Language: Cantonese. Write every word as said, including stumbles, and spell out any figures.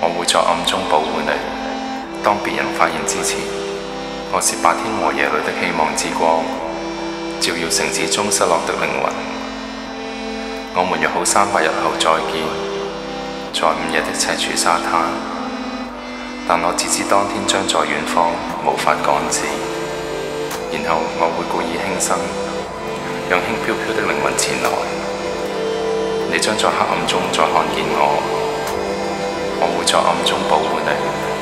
我會在暗中保護你。當別人發現之前，我是白天和夜裏的希望之光，照耀城市中失落的靈魂。我們約好三百日後再見，在午夜的赤柱沙灘。但我自知當天將在遠方，無法趕至。然後我會故意輕生，讓輕飄飄的靈魂前來。你將在黑暗中再看見我，我會在暗中保護你。